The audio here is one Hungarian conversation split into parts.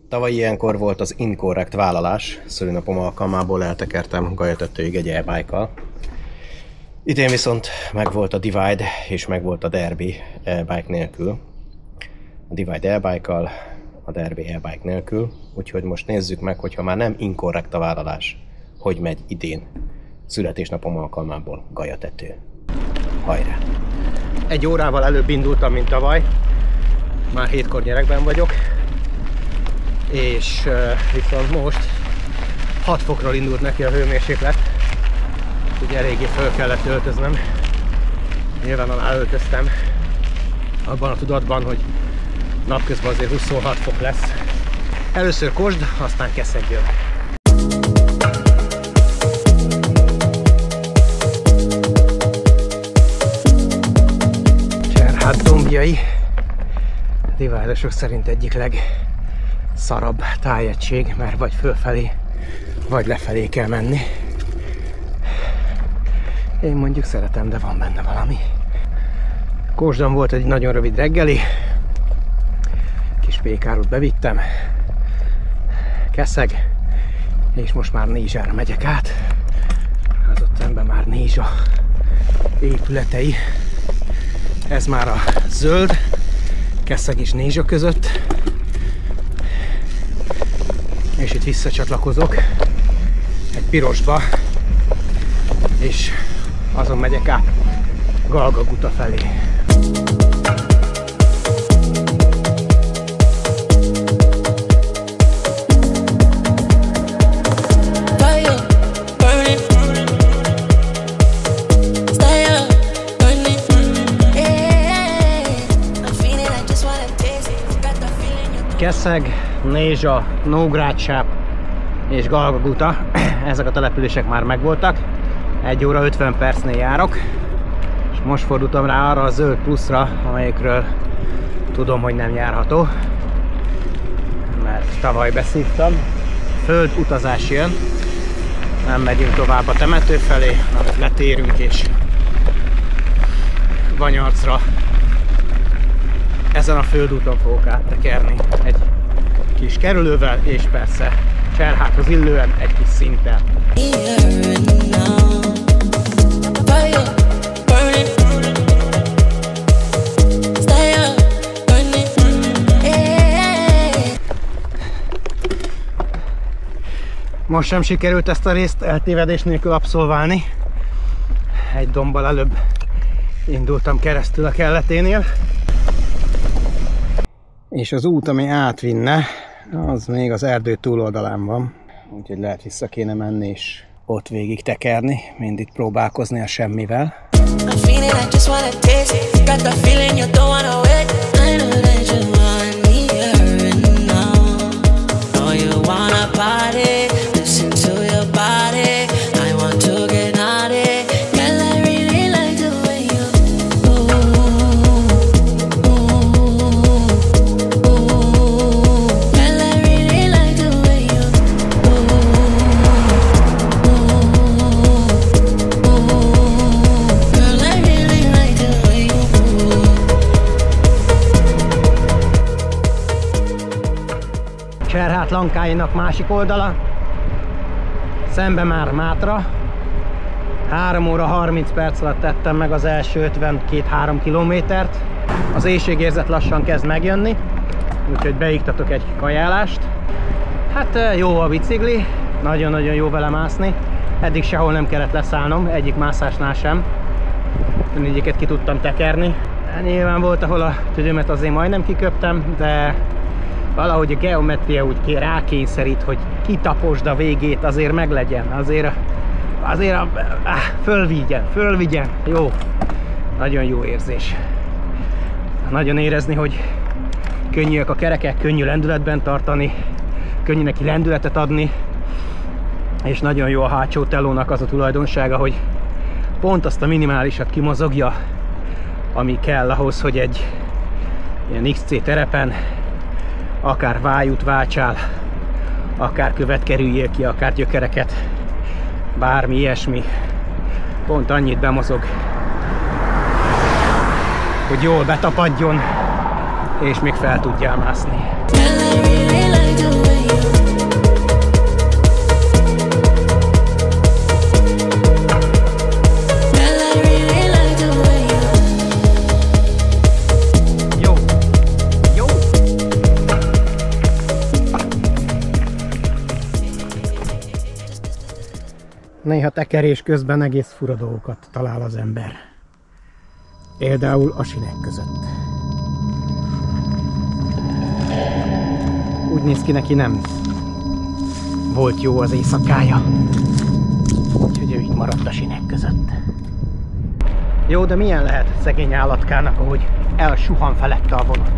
Tavaly ilyenkor volt az inkorrekt vállalás, szülőnapom alkalmából eltekertem Galyatetőig egy e-bike-kal. Idén viszont megvolt a Divide és megvolt a Derby e-bike nélkül. A Divide e-bike-kal, a Derby e-bike nélkül, úgyhogy most nézzük meg, hogyha már nem inkorrekt a vállalás, hogy megy idén születésnapom alkalmából Galyatető. Hajrá! Egy órával előbb indultam, mint tavaly. Már 7-kor gyerekben vagyok. És viszont most 6 fokról indult neki a hőmérséklet. Ugye eléggé föl kellett öltöznem. Nyilván alá öltöztem. Abban a tudatban, hogy napközben azért 26 fok lesz. Először Kosd, aztán Keszeg jön. Cserhát dombjai Divide-osok szerint egyik legszarabb tájegység, mert vagy fölfelé, vagy lefelé kell menni. Én mondjuk szeretem, de van benne valami. Kósdon volt egy nagyon rövid reggeli, kis pékárút bevittem, Keszeg, és most már Nézsára megyek át. Az ott szemben már Nézsa épületei. Ez már a zöld, Keszeg és Nézsa között. És itt visszacsatlakozok egy pirosba, és azon megyek át Galgaguta felé. Keszeg, Nézsa, Nógrádsáp és Galgaguta, ezek a települések már megvoltak. 1 óra 50 percnél járok, és most fordultam rá arra a zöld pluszra, amelyikről tudom, hogy nem járható, mert tavaly beszívtam. Föld utazás jön, nem megyünk tovább a temető felé, hanem letérünk és Banyarcra ezen a földúton fogok áttekerni egy kis kerülővel, és persze Cserháthoz illően egy kis szinttel. Most sem sikerült ezt a részt eltévedés nélkül abszolválni. Egy dombbal előbb indultam keresztül a kelleténél. És az út, ami átvinne, az még az erdő túloldalán van. Úgyhogy lehet vissza kéne menni és ott végig tekerni, mind itt próbálkozni a semmivel. Cserhát Lankáinak másik oldala, szembe már Mátra. 3 óra 30 perc alatt tettem meg az első 52-3 kilométert. Az éhségérzet lassan kezd megjönni, úgyhogy beiktatok egy kajálást. Hát jó a bicikli, nagyon-nagyon jó vele mászni. Eddig sehol nem kellett leszállnom, egyik mászásnál sem. Mindegyiket ki tudtam tekerni. Nyilván volt, ahol a tüdőmet azért majdnem kiköptem, de valahogy a geometria úgy rákényszerít, hogy kitaposd a végét, azért meglegyen, azért fölvigyen, jó. Nagyon jó érzés. Nagyon érezni, hogy könnyűek a kerekek, könnyű lendületben tartani, könnyű neki lendületet adni, és nagyon jó a hátsó telónak az a tulajdonsága, hogy pont azt a minimálisat kimozogja, ami kell ahhoz, hogy egy ilyen XC terepen akár vájút váltsál, akár követ kerüljél ki, akár gyökereket, bármi ilyesmi, pont annyit bemozog, hogy jól betapadjon, és még fel tudjál mászni. Néha tekerés közben egész fura dolgokat talál az ember. Például a sinek között. Úgy néz ki, neki nem volt jó az éjszakája. Úgyhogy ő itt maradt a sinek között. Jó, de milyen lehet szegény állatkának, ahogy elsuhan felette a vonat?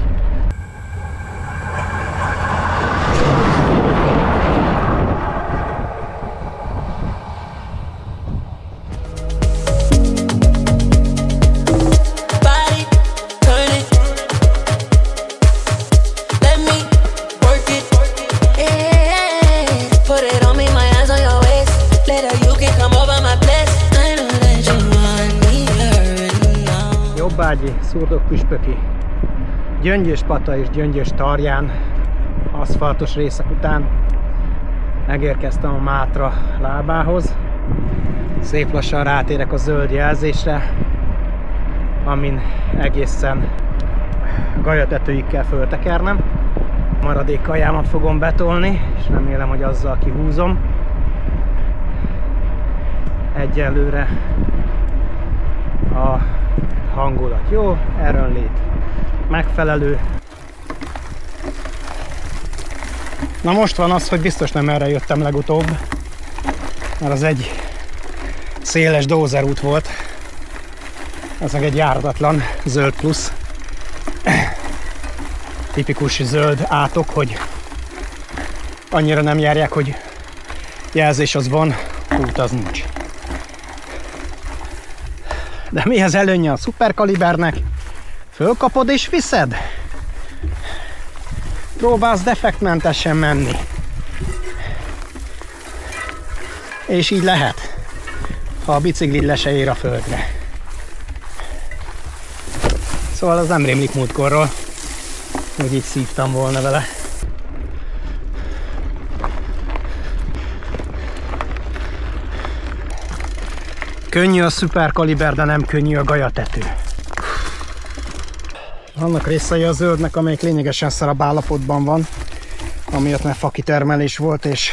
Jobbágyi, Szurdok-Püspöki, Gyöngyös-Pata és Gyöngyös-Tarján aszfaltos részek után megérkeztem a Mátra lábához. Szép lassan rátérek a zöld jelzésre, amin egészen Galyatetőig kell föltekernem. Maradék kajámat fogom betolni, és remélem, hogy azzal kihúzom. Egyelőre a hangulat jó, erőnlét megfelelő. Na most van az, hogy biztos nem erre jöttem legutóbb, mert az egy széles dózerút volt. Ez meg egy járatatlan zöld plusz. Tipikus zöld átok, hogy annyira nem járják, hogy jelzés az van, út az nincs. De mi az előnye a szuperkalibernek? Fölkapod és viszed? Próbálsz defektmentesen menni. És így lehet, ha a biciklid le se ér a földre. Szóval az nem rémlik múltkorról, hogy így szívtam volna vele. Könnyű a szuperkaliber, de nem könnyű a Galyatető. Vannak részei a zöldnek, amelyik lényegesen szarabb állapotban van, amiatt mert fakitermelés volt, és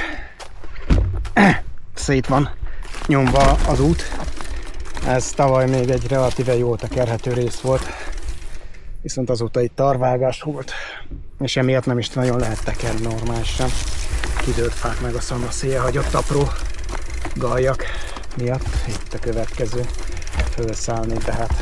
szét van nyomva az út. Ez tavaly még egy relatíve jól tekerhető rész volt, viszont azóta itt tarvágás volt, és emiatt nem is nagyon lehet tekerni normálisan. Kidőlt fák meg a szanaszéje hagyott apró galjak miatt. Itt a következő fölszállni, de hát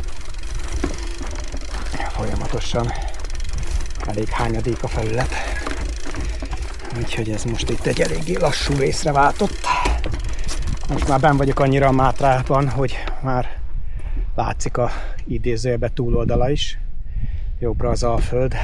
folyamatosan elég hányadék a felület. Úgyhogy ez most itt egy eléggé lassú részre váltott. Most már benn vagyok annyira a Mátrában, hogy már látszik a idézőjelbe túloldala is. Jobbra az Alföld,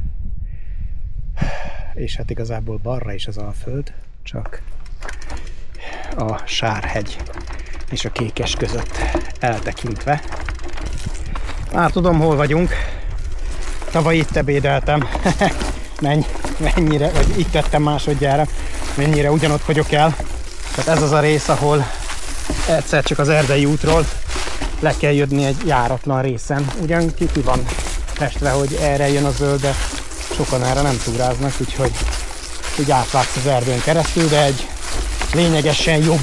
és hát igazából balra is az Alföld, csak a Sárhegy és a Kékes között eltekintve. Már tudom, hol vagyunk. Tavaly itt ebédeltem. Mennyire, vagy itt tettem másodjára, mennyire ugyanott vagyok el. Tehát ez az a rész, ahol egyszer csak az Erdei útról le kell jönni egy járatlan részen. Ugyan ki van festve, hogy erre jön a zöld, de sokan erre nem túráznak, úgyhogy úgy átlátsz az erdőn keresztül, de egy lényegesen jobb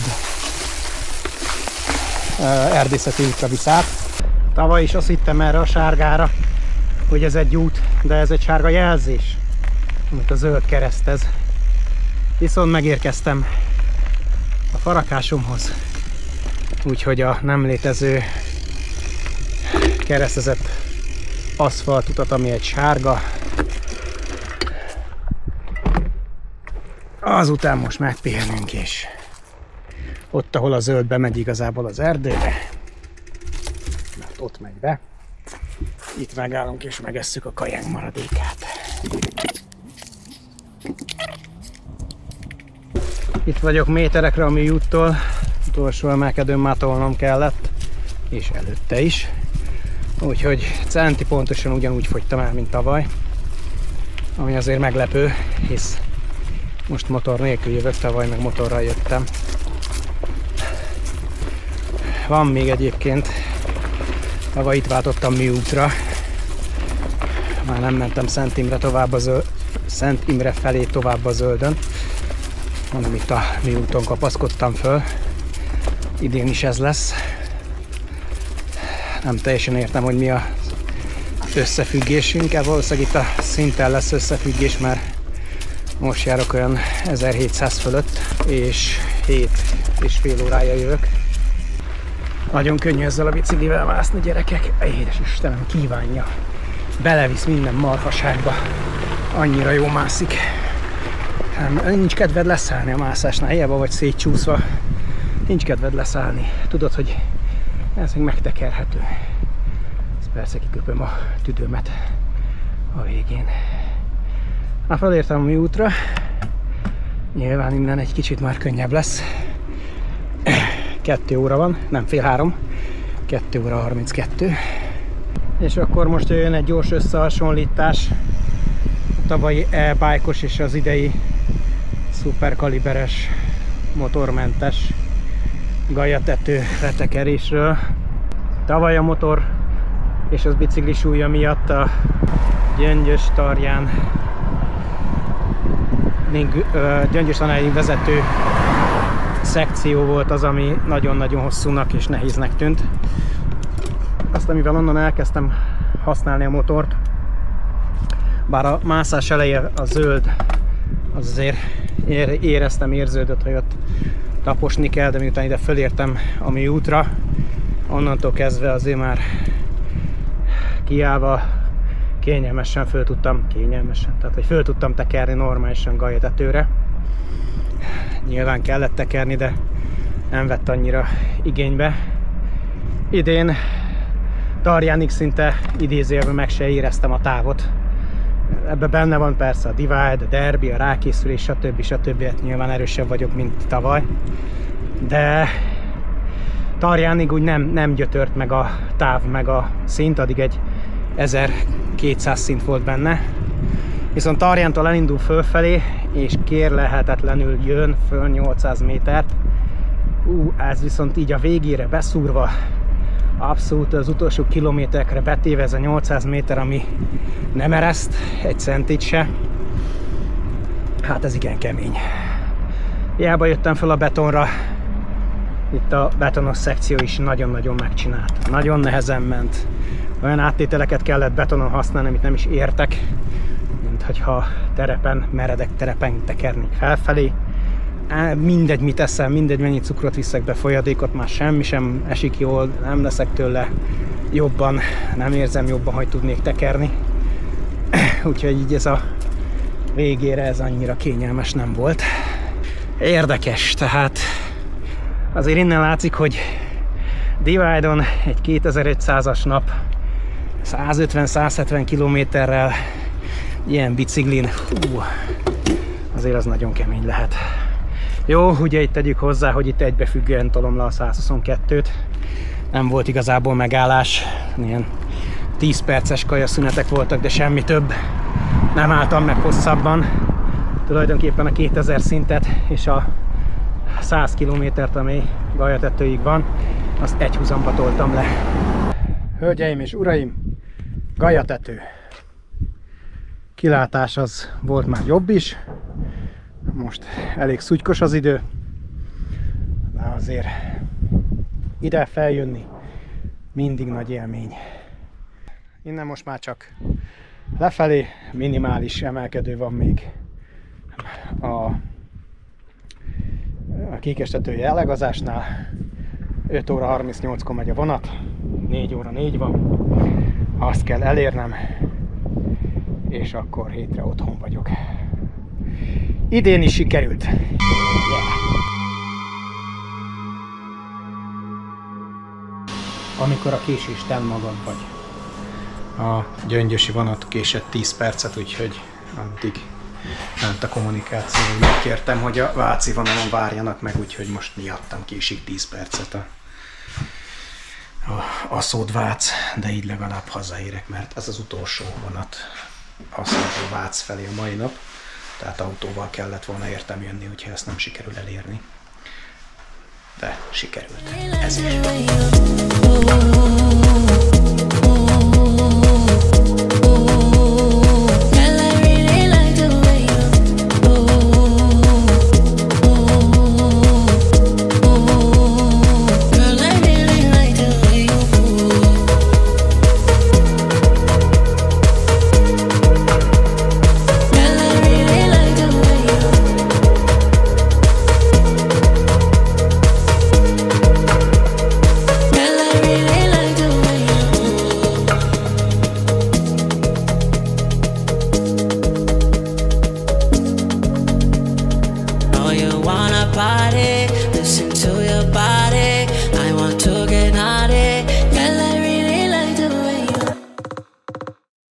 erdészeti útra visz át. Tavaly is azt hittem erre a sárgára, hogy ez egy út, de ez egy sárga jelzés, amit a zöld keresztez. Viszont megérkeztem a farakásomhoz, úgyhogy a nem létező keresztezett aszfaltutat, ami egy sárga, azután most megpihenünk, és ott, ahol a zöld bemegy igazából az erdőbe, mert ott megy be, itt megállunk és megesszük a kajánk maradékát. Itt vagyok méterekre a műúttól, utolsó emelkedőn már tolnom kellett, és előtte is. Úgyhogy centi pontosan ugyanúgy fogytam el, mint tavaly, ami azért meglepő, hisz most motor nélkül jövök, tavaly meg motorral jöttem. Van még egyébként, tavaly itt váltottam műútra, már nem mentem Szent Imre felé tovább a zöldön, hanem itt a műúton kapaszkodtam föl, idén is ez lesz. Nem teljesen értem, hogy mi az összefüggésünk. Valószínűleg itt a szinttel lesz összefüggés, mert most járok olyan 1700 fölött, és 7,5 órája jövök. Nagyon könnyű ezzel a biciklivel mászni, gyerekek. Édes Istenem, kívánja. Belevisz minden marhaságba. Annyira jó mászik. Nincs kedved leszállni a mászásnál, hiába vagy szétcsúszva. Nincs kedved leszállni. Tudod, hogy ez még megtekerhető. Ezt persze kiköpöm a tüdőmet a végén. Már felértem a mi útra. Nyilván innen egy kicsit már könnyebb lesz. 2 óra van, nem fél 3. 2 óra 32. És akkor most jön egy gyors összehasonlítás. A tavalyi e-bike-os és az idei szuperkaliberes, motormentes galyatető letekerésről. Tavaly a motor és az bicikli súlya miatt a Gyöngyös Tarján Gyöngyös Tanáig vezető szekció volt az, ami nagyon-nagyon hosszúnak és nehéznek tűnt. Azt, amivel onnan elkezdtem használni a motort, bár a mászás eleje a zöld, az azért érződött, hogy ott taposni kell, de miután ide fölértem a mi útra, onnantól kezdve azért már kiállva kényelmesen föl tudtam tekerni normálisan galyatetőre. Nyilván kellett tekerni, de nem vett annyira igénybe. Idén Tarjánig szinte idézőjelben meg se éreztem a távot. Ebben benne van persze a Divide, a Derby, a rákészülés, stb. Hát nyilván erősebb vagyok, mint tavaly. De Tarjánig úgy nem gyötört meg a táv, meg a szint, addig egy 1200 szint volt benne. Viszont Tarjántól elindul fölfelé, és kérlelhetetlenül jön föl 800 métert. Ez viszont így a végére beszúrva, abszolút az utolsó kilométerekre betéve ez a 800 méter, ami nem ereszt egy centit se. Hát ez igen kemény. Hiába jöttem fel a betonra, itt a betonos szekció is nagyon-nagyon megcsinált. Nagyon nehezen ment. Olyan áttételeket kellett betonon használni, amit nem is értek, mint hogyha meredek terepen tekernék felfelé. Mindegy, mit eszem, mindegy, mennyi cukrot viszek be, folyadékot, már semmi sem esik jól, nem leszek tőle jobban, nem érzem jobban, hogy tudnék tekerni. Úgyhogy így ez a végére ez annyira kényelmes nem volt. Érdekes, tehát azért innen látszik, hogy Divide-on egy 2500-as nap 150-170 kilométerrel ilyen biciklin, azért az nagyon kemény lehet. Jó, ugye itt tegyük hozzá, hogy itt egybefüggően tolom le a 122-t. Nem volt igazából megállás, ilyen 10 perces kajaszünetek voltak, de semmi több. Nem álltam meg hosszabban. Tulajdonképpen a 2000 szintet és a 100 kilométert, ami galyatetőig van, azt egy húzamba toltam le. Hölgyeim és uraim, galyatető. Kilátás az volt már jobb is. Most elég szutykos az idő, de azért ide feljönni mindig nagy élmény. Innen most már csak lefelé, minimális emelkedő van még. A Kékestetői elegazásnál 5 óra 38-kor megy a vonat, 4 óra 4 van, azt kell elérnem, és akkor hétre otthon vagyok. Idén is sikerült. Yeah. Amikor a késésten magad vagy. A gyöngyösi vonat késett 10 percet, úgyhogy addig ment a kommunikáció. Megkértem, hogy a váci vonalon várjanak meg, úgyhogy most miattam késik 10 percet a Aszód-Vác, de így legalább hazaérek, mert ez az utolsó vonat Aszód-Vác felé a mai nap. Tehát autóval kellett volna értem jönni, hogyha ezt nem sikerül elérni. De sikerült. Ez is.